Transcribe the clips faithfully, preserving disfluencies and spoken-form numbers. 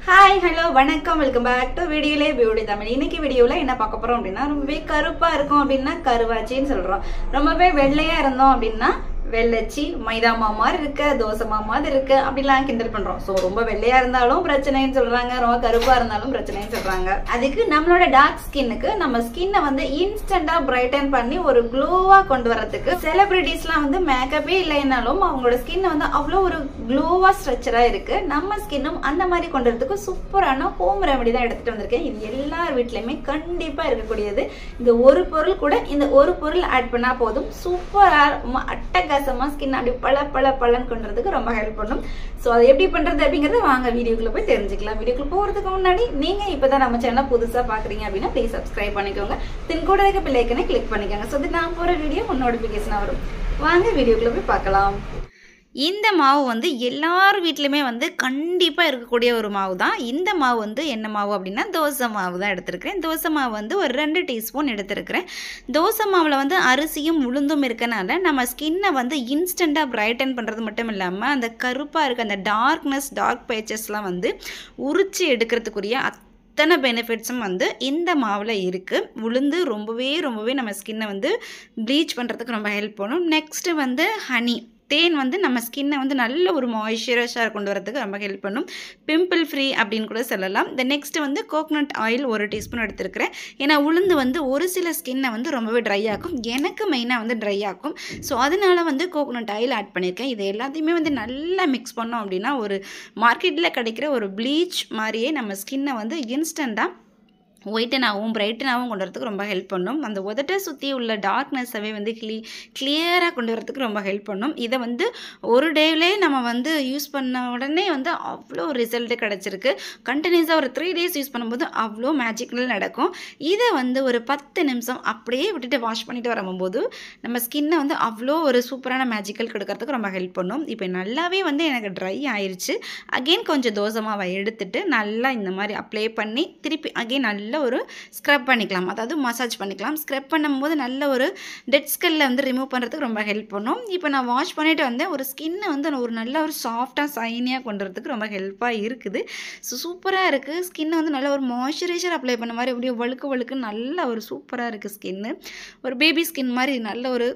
Hi hello வணக்கம் welcome back to வீடியோலே beauty Tamil. இன்னைக்கு வீடியோவில் என்ன பார்க்க போகிறோம் அப்படின்னா, ரொம்பவே கருப்பாக இருக்கும் அப்படின்னா கருவாச்சின்னு சொல்கிறோம். ரொம்பவே வெள்ளையாக இருந்தோம் அப்படின்னா வெள்ளச்சி, மைதா மாவு மாதிரி இருக்க, தோசை மாவு மாதிரி இருக்க அப்படிலாம் கிண்டல் பண்றோம். ஸோ ரொம்ப வெள்ளையா இருந்தாலும் பிரச்சனைன்னு சொல்றாங்க, ரொம்ப கருப்பா இருந்தாலும் பிரச்சனைன்னு சொல்றாங்க. அதுக்கு நம்மளோட டார்க் ஸ்கின்னுக்கு நம்ம ஸ்கின்னை வந்து இன்ஸ்டன்டா பிரைட்டன் பண்ணி ஒரு க்ளோவா கொண்டு வரதுக்கு செலிபிரிட்டிஸ்லாம் வந்து மேக்கப்பே இல்லைனாலும் அவங்களோட ஸ்கின் வந்து அவ்வளோ ஒரு க்ளோவா ஸ்ட்ரக்சரா இருக்கு. நம்ம ஸ்கின்னும் அந்த மாதிரி கொண்டு வரதுக்கு சூப்பரான ஹோம் ரெமெடி தான் எடுத்துட்டு வந்திருக்கேன். இது எல்லார் வீட்லயுமே கண்டிப்பா இருக்கக்கூடியது. இந்த ஒரு பொருள் கூட இந்த ஒரு பொருள் ஆட் பண்ணா போதும், சூப்பரா அட்டக ஸ்கின் அப்படி பல பல பலன் கொண்டுறதுக்கு ரொம்ப ஹெல்ப் பண்ணும். சோ அதை எப்படி பண்றது அப்படிங்கறத வாங்க வீடியோக்குள்ள போய் தெரிஞ்சுக்கலாம். வீடியோக்குள்ள போறதுக்கு முன்னாடி நீங்க இப்பதான் நம்ம சேனல் புதுசா பாக்குறீங்க அப்படின்னா ப்ளீஸ் சப்ஸ்கிரைப் பண்ணிக்கோங்க. தென் கூட இருக்க பெல் ஐக்கனை கிளிக் பண்ணிக்கோங்க. சோ நான் போற வீடியோ நோட்டிபிகேஷன் வரும். வாங்க வீடியோக்குள்ள போய் பார்க்கலாம். இந்த மாவு வந்து எல்லார் வீட்லையுமே வந்து கண்டிப்பாக இருக்கக்கூடிய ஒரு மாவு தான். இந்த மாவு வந்து என்ன மாவு அப்படின்னா தோசை மாவு தான் எடுத்துருக்கிறேன். தோசை மாவு வந்து ஒரு ரெண்டு டீஸ்பூன் எடுத்துருக்கிறேன். தோசை மாவில் வந்து அரிசியும் உளுந்தும் இருக்கனால நம்ம ஸ்கின்னை வந்து இன்ஸ்டண்ட்டாக பிரைட்டன் பண்ணுறது மட்டும் இல்லாமல் அந்த கருப்பாக இருக்க அந்த டார்க்னஸ் டார்க் பேச்சஸ்லாம் வந்து உரிச்சு எடுக்கிறதுக்குரிய அத்தனை பெனிஃபிட்ஸும் வந்து இந்த மாவில் இருக்குது. உளுந்து ரொம்பவே ரொம்பவே நம்ம ஸ்கின்னை வந்து ப்ளீச் பண்ணுறதுக்கு ரொம்ப ஹெல்ப் பண்ணும். நெக்ஸ்ட்டு வந்து ஹனி, தேன் வந்து நம்ம ஸ்கின்னை வந்து நல்ல ஒரு மாய்ஸ்சரைஸாக கொண்டு வரதுக்கு ரொம்ப ஹெல்ப் பண்ணும். பிம்பிள் ஃப்ரீ அப்படின்னு கூட சொல்லலாம். இந்த நெக்ஸ்ட் வந்து கோகோனட் ஆயில் ஒரு டீஸ்பூன் எடுத்துருக்கிறேன். ஏன்னா உளுந்து வந்து ஒரு சில ஸ்கின்னை வந்து ரொம்பவே ட்ரை ஆக்கும், எனக்கு மெயினாக வந்து ட்ரை ஆக்கும். ஸோ அதனால வந்து கோகோனட் ஆயில் ஆட் பண்ணியிருக்கேன். இது எல்லாத்தையுமே வந்து நல்லா மிக்ஸ் பண்ணோம் அப்படின்னா ஒரு மார்க்கெட்டில் கிடைக்கிற ஒரு ப்ளீச் மாதிரியே நம்ம ஸ்கின்னை வந்து இன்ஸ்டண்ட்டாக ஒயிட்டனாகவும் பிரைட்டனாகவும் கொண்டு வரதுக்கு ரொம்ப ஹெல்ப் பண்ணும். அந்த உதட்டை சுற்றி உள்ள டார்க்னஸவே வந்து கிளி கிளியராக கொண்டு வரதுக்கு ரொம்ப ஹெல்ப் பண்ணும். இதை வந்து ஒரு டேவிலே நம்ம வந்து யூஸ் பண்ண உடனே வந்து அவ்வளோ ரிசல்ட்டு கிடச்சிருக்கு. கண்டினியூஸாக ஒரு த்ரீ டேஸ் யூஸ் பண்ணும்போது அவ்வளோ மேஜிக்கல் நடக்கும். இதை வந்து ஒரு பத்து நிமிஷம் அப்படியே விட்டுட்டு வாஷ் பண்ணிட்டு வரும்போது நம்ம ஸ்கின்னை வந்து அவ்வளோ ஒரு சூப்பரான மேஜிக்கல் கொடுக்கறதுக்கு ரொம்ப ஹெல்ப் பண்ணும். இப்போ நல்லாவே வந்து எனக்கு ட்ரை ஆயிடுச்சு. அகெயின் கொஞ்சம் தோசை மாவை எடுத்துட்டு நல்லா இந்த மாதிரி அப்ளை பண்ணி திருப்பி அகெயின் நல்லா ஒரு ஸ்க்ரப் பண்ணிக்கலாம், அதாவது மசாஜ் பண்ணிக்கலாம். ஸ்க்ரப் பண்ணும்போது நல்ல ஒரு டெட் ஸ்கின்ல வந்து ரிமூவ் பண்ணுறதுக்கு ரொம்ப ஹெல்ப் பண்ணும். இப்போ நான் வாஷ் பண்ணிட்டு வந்தேன். ஒரு ஸ்கின்னை வந்து ஒரு நல்ல ஒரு சாஃப்டாக சைனியாக கொண்டு வரதுக்கு ரொம்ப ஹெல்ப்பாக இருக்குது. ஸோ சூப்பராக இருக்குது. ஸ்கின்னை வந்து நல்ல ஒரு மாய்ஸ்சரைசர் அப்ளை பண்ண மாதிரி அப்படியே வழுக்கு வழுக்கு நல்ல ஒரு சூப்பராக இருக்குது. ஸ்கின்னு ஒரு பேபி ஸ்கின் மாதிரி நல்ல ஒரு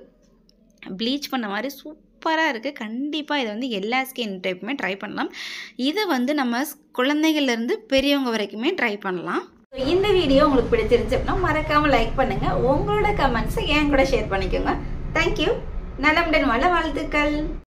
ப்ளீச் பண்ண மாதிரி சூப்பர் சூப்பராக இருக்குது. கண்டிப்பாக இதை வந்து எல்லா ஸ்கின் டைப்புமே ட்ரை பண்ணலாம். இதை வந்து நம்ம குழந்தைகள்லேருந்து பெரியவங்க வரைக்குமே ட்ரை பண்ணலாம். இந்த வீடியோ உங்களுக்கு பிடிச்சிருந்துச்சு அப்படின்னா மறக்காமல் லைக் பண்ணுங்கள். உங்களோட கமெண்ட்ஸை என் கூட ஷேர் பண்ணிக்கோங்க. தேங்க்யூ. நலமுடன் வாழ வாழ்த்துக்கள்.